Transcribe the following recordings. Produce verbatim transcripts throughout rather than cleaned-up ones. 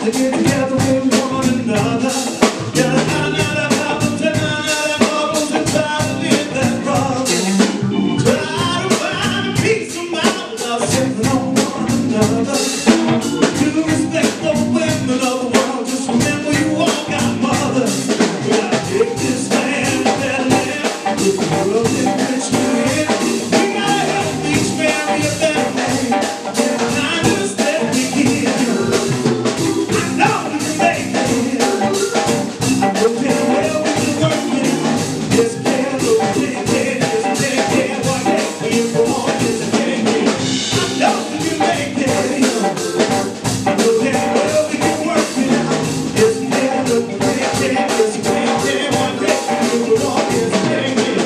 to get together with one another. Gotta find out about the time that bubbles and try to live that problem. Try to find a peace of mind without stepping on one another. To respect the women of the world, just remember you all got mothers. We gotta take this land, that land, with the world in which we're in. We gotta help each marry a better man. I just let me give. I know we can make it. I know damn well we can work it out. Yes, yeah, look, take care, yes, take care. What makes me born is a take care. I know we can make it. I know damn well we can work it out. Yes, yeah, look, take care, yes, take care. What makes me born is a take care.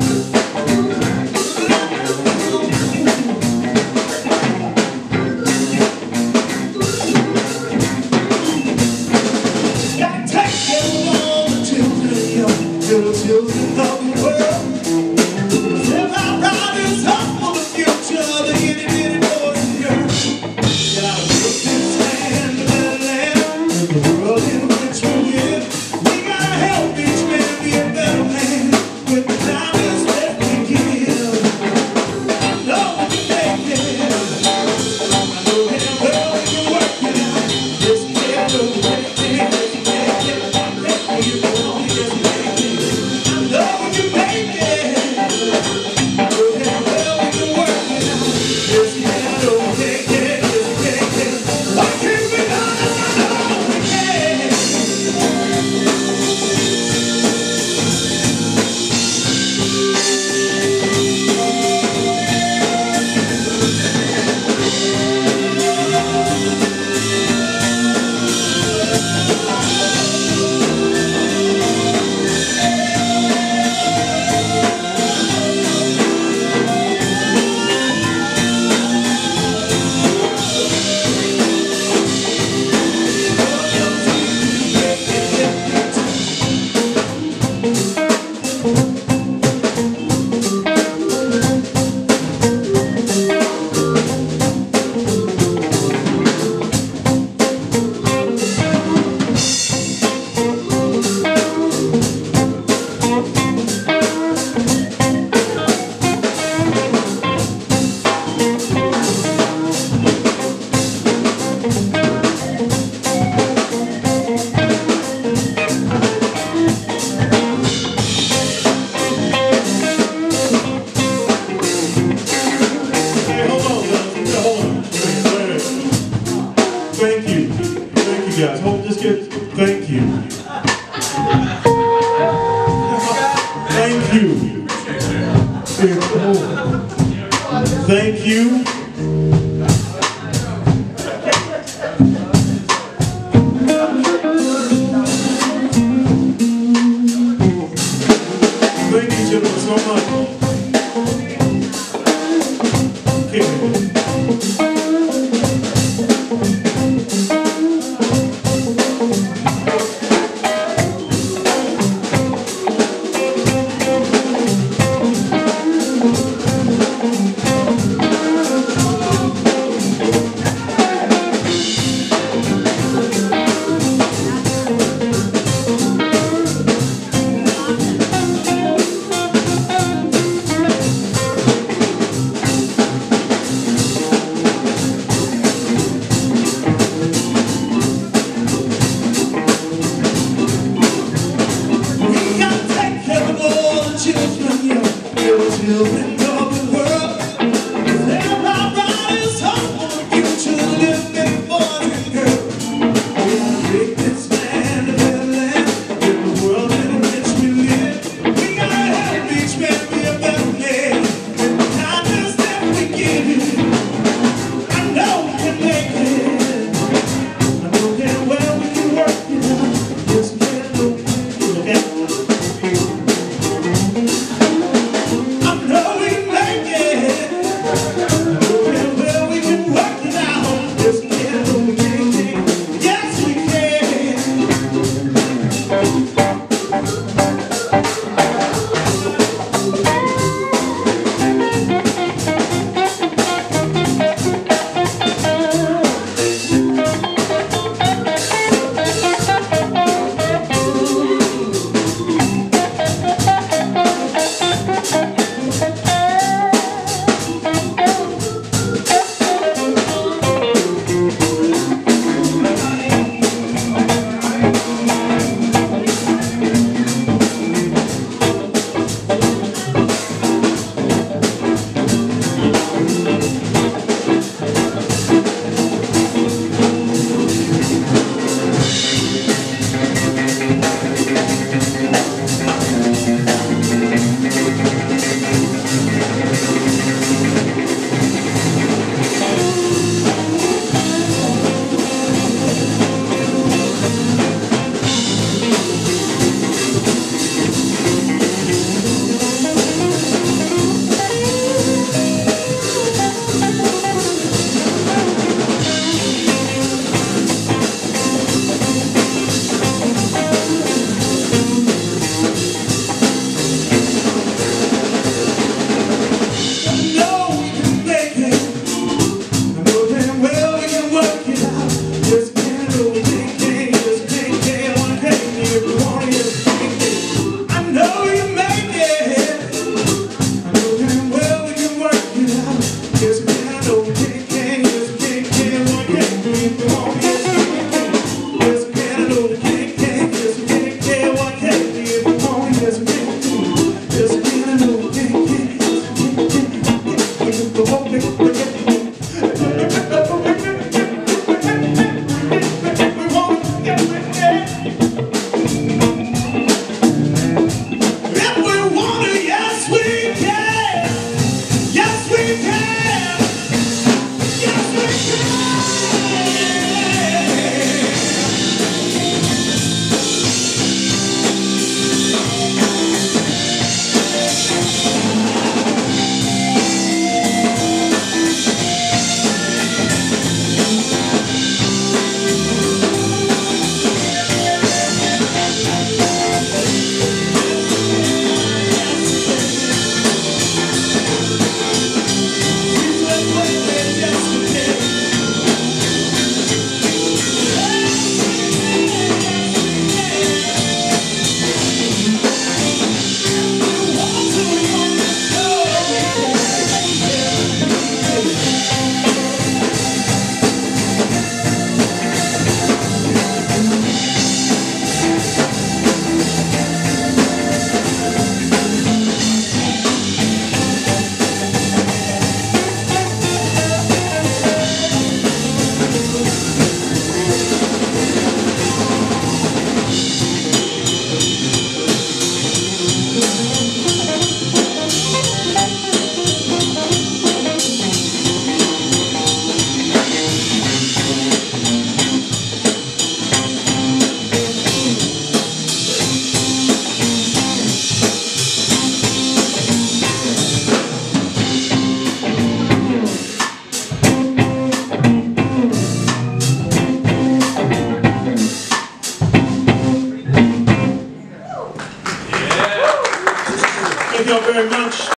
Gotta take care of all the children, young little children of the world. Live our riders up for the future, the itty bitty boys and girls. Gotta make this land a better land, the world in which we live. We gotta help each man be a better man, with the kindness that we give. I know we can make it. I know damn well we can work it out. Yes, yeah, no, we can make it. Yes, we can make it. Yes, we can make it. I know we can make it. I know damn well we can work it out. Yes, yeah, no, we can make it. Yes, we can make it. Why can't we do it? I know we can. Hey, hold on, guys. Yeah, hold on. Wait, wait. Thank you. Thank you, guys. Hold, just get, thank you.